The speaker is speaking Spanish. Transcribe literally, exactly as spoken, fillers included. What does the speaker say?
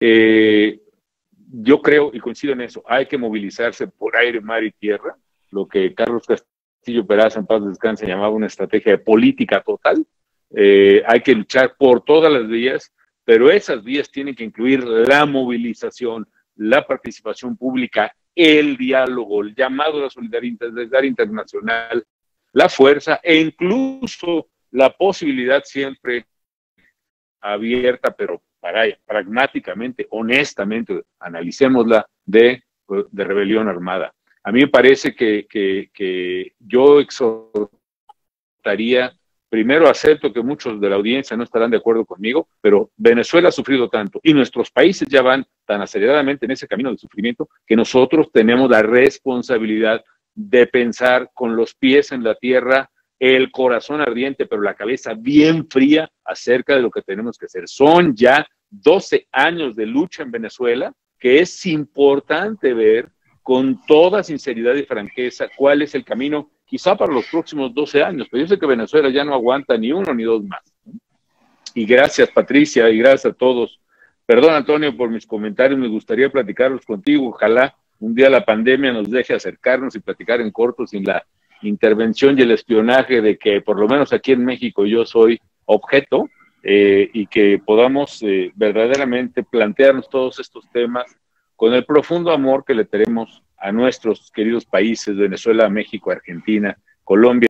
Eh, yo creo y coincido en eso, hay que movilizarse por aire, mar y tierra, lo que Carlos Castillo Peraza, en paz descanse, llamaba una estrategia de política total. Eh, hay que luchar por todas las vías, pero esas vías tienen que incluir la movilización, la participación pública, el diálogo, el llamado a la solidaridad internacional, la fuerza e incluso la posibilidad siempre abierta, pero para, pragmáticamente, honestamente, analicémosla, de, de rebelión armada. A mí me parece que, que, que yo exhortaría, primero acepto que muchos de la audiencia no estarán de acuerdo conmigo, pero Venezuela ha sufrido tanto y nuestros países ya van tan aceleradamente en ese camino de sufrimiento que nosotros tenemos la responsabilidad de pensar con los pies en la tierra, el corazón ardiente, pero la cabeza bien fría acerca de lo que tenemos que hacer. Son ya doce años de lucha en Venezuela, que es importante ver con toda sinceridad y franqueza cuál es el camino, quizá para los próximos doce años, pero yo sé que Venezuela ya no aguanta ni uno ni dos más. Y gracias, Patricia, y gracias a todos. Perdón, Antonio, por mis comentarios, me gustaría platicarlos contigo. Ojalá un día la pandemia nos deje acercarnos y platicar en corto sin la intervención y el espionaje de que por lo menos aquí en México yo soy objeto, eh, y que podamos eh, verdaderamente plantearnos todos estos temas con el profundo amor que le tenemos a nuestros queridos países, Venezuela, México, Argentina, Colombia.